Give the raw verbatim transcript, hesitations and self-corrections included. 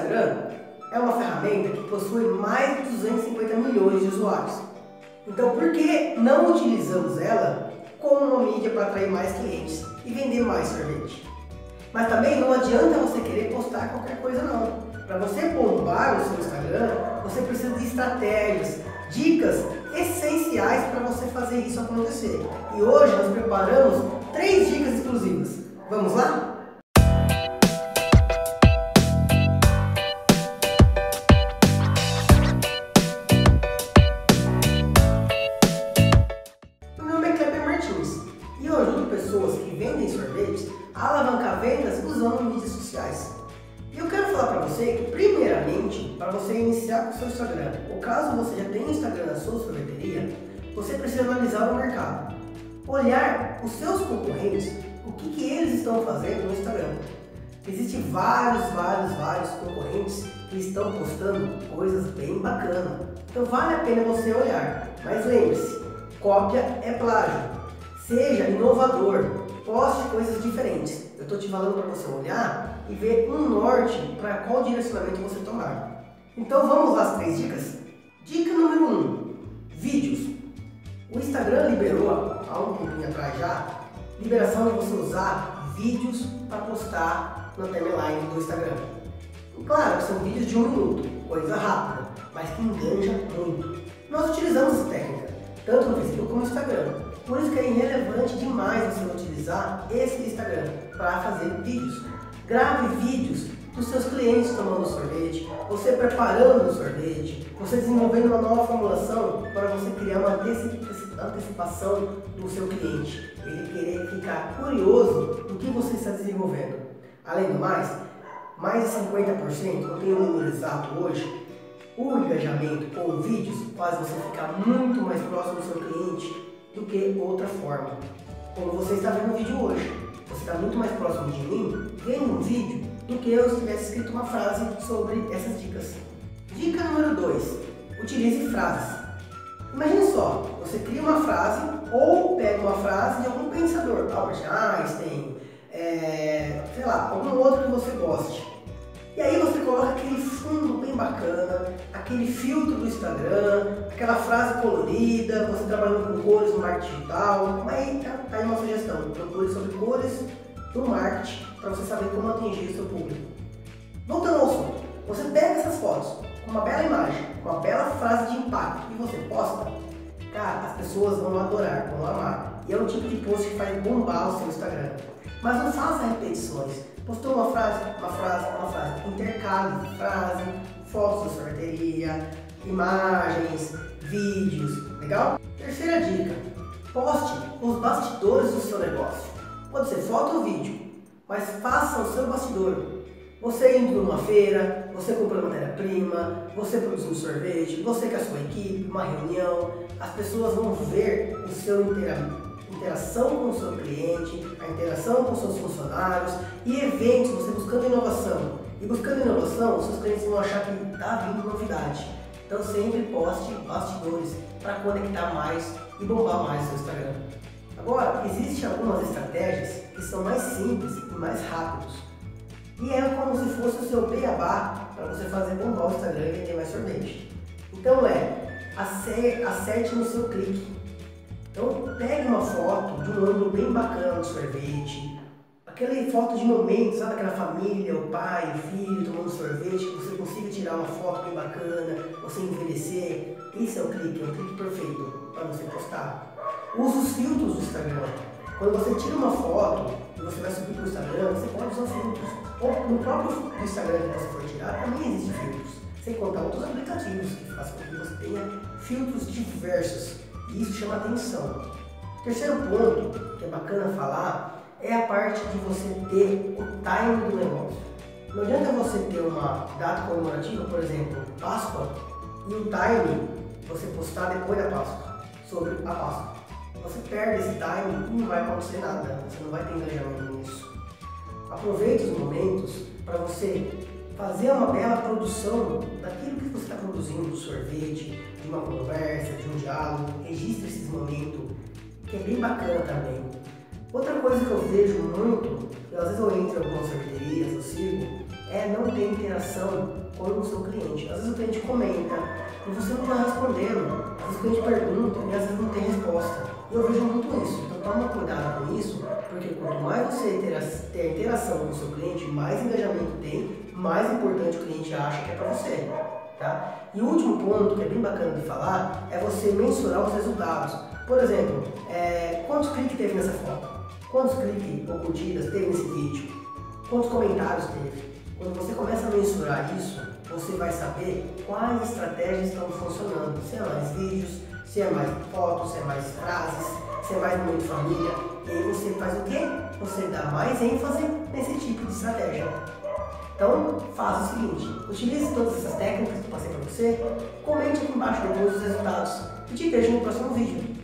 Instagram é uma ferramenta que possui mais de duzentos e cinquenta milhões de usuários. Então, por que não utilizamos ela como uma mídia para atrair mais clientes e vender mais sorvete? Mas também não adianta você querer postar qualquer coisa não. Para você bombar o seu Instagram, você precisa de estratégias, dicas essenciais para você fazer isso acontecer. E hoje nós preparamos três dicas exclusivas. Vamos lá? E eu ajudo pessoas que vendem sorvetes a alavancar vendas usando mídias sociais. E eu quero falar para você que, primeiramente, para você iniciar com o seu Instagram, ou caso você já tenha Instagram na sua sorveteria, você precisa analisar o mercado. Olhar os seus concorrentes, o que, que eles estão fazendo no Instagram. Existem vários, vários, vários concorrentes que estão postando coisas bem bacanas. Então vale a pena você olhar. Mas lembre-se, cópia é plágio. Seja inovador, poste coisas diferentes. Eu estou te falando para você olhar e ver um norte para qual direcionamento você tomar. Então vamos às três dicas? Dica número um, vídeos. O Instagram liberou há um tempinho atrás já, liberação de você usar vídeos para postar na timeline do Instagram. E claro que são vídeos de um minuto, coisa rápida, mas que enganja muito. Nós utilizamos essa técnica, tanto no Facebook como no Instagram. Por isso que é irrelevante demais você utilizar esse Instagram para fazer vídeos. Grave vídeos dos seus clientes tomando sorvete, você preparando o sorvete, você desenvolvendo uma nova formulação para você criar uma antecipação do seu cliente. Ele querer ficar curioso do que você está desenvolvendo. Além do mais, mais de cinquenta por cento, eu tenho um número exato hoje, o engajamento com vídeos faz você ficar muito mais próximo do seu cliente do que outra forma. Como você está vendo o vídeo hoje, você está muito mais próximo de mim vendo um vídeo do que eu tivesse escrito uma frase sobre essas dicas. Dica número dois, utilize frases. Imagine só, você cria uma frase ou pega uma frase de algum pensador, Albert Einstein, é, sei lá, algum outro que você goste. E aí você coloca aquele fundo bem bacana, aquele filtro do Instagram, aquela frase colorida, você trabalhando com cores no marketing digital. Mas tá, tá aí uma sugestão, procure sobre cores do marketing para você saber como atingir o seu público. Voltando ao assunto, você pega essas fotos com uma bela imagem, uma bela frase de impacto e você posta, cara, as pessoas vão adorar, vão amar. E é um tipo de post que faz bombar o seu Instagram. Mas não faça repetições. Postou uma frase, uma frase, uma frase. Intercale frase, fotos da sorveteria, imagens, vídeos. Legal? Terceira dica. Poste os bastidores do seu negócio. Pode ser foto ou vídeo, mas faça o seu bastidor. Você indo numa feira, você comprando matéria-prima, você produzindo sorvete, você com a sua equipe, uma reunião. As pessoas vão ver o seu interamento. Interação com o seu cliente, a interação com os seus funcionários e eventos, você buscando inovação. E buscando inovação, os seus clientes vão achar que está vindo novidade. Então sempre poste bastidores para conectar mais e bombar mais o seu Instagram. Agora, existem algumas estratégias que são mais simples e mais rápidos. E é como se fosse o seu beabá para você fazer bombar o Instagram e vender mais sorvete. Então é, acerte no seu clique. Então pegue uma foto de um ângulo bem bacana do sorvete, aquela foto de momento, sabe, aquela família, o pai, o filho tomando sorvete, que você consiga tirar uma foto bem bacana, você envelhecer. Esse é o clique, é o clique perfeito para você postar. Use os filtros do Instagram. Quando você tira uma foto e você vai subir para o Instagram, você pode usar filtros. Ou no próprio Instagram que você for tirar, também existem filtros. Sem contar outros aplicativos que fazem com que você tenha filtros diversos. E isso chama atenção. Terceiro ponto, que é bacana falar, é a parte de você ter o timing do negócio. Não adianta você ter uma data comemorativa, por exemplo, Páscoa, e o timing você postar depois da Páscoa, sobre a Páscoa. Você perde esse timing e não vai acontecer nada, você não vai ter engajamento nisso. Aproveite os momentos para você fazer uma bela produção daquilo que você está produzindo, do sorvete, de uma conversa, de um diálogo. Registre esses momentos, que é bem bacana também. Outra coisa que eu vejo muito, e às vezes eu entro em algumas sorveterias, eu sigo, é não ter interação com o seu cliente. Às vezes o cliente comenta e você não está respondendo, às vezes o cliente pergunta e às vezes não tem resposta. E eu vejo muito isso, então toma cuidado com isso, porque quanto mais você ter interação com o seu cliente, mais engajamento tem, mais importante o cliente acha que é para você. Tá? E o último ponto, que é bem bacana de falar, é você mensurar os resultados. Por exemplo, é, quantos cliques teve nessa foto? Quantos cliques ou curtidas teve nesse vídeo? Quantos comentários teve? Quando você começa a mensurar isso, você vai saber quais estratégias estão funcionando. Se é mais vídeos, se é mais fotos, se é mais frases, se é mais momento família. E aí você faz o quê? Você dá mais ênfase nesse tipo de estratégia. Então, faça o seguinte, utilize todas essas técnicas que eu passei para você, comente aqui embaixo depois os resultados e te vejo no próximo vídeo.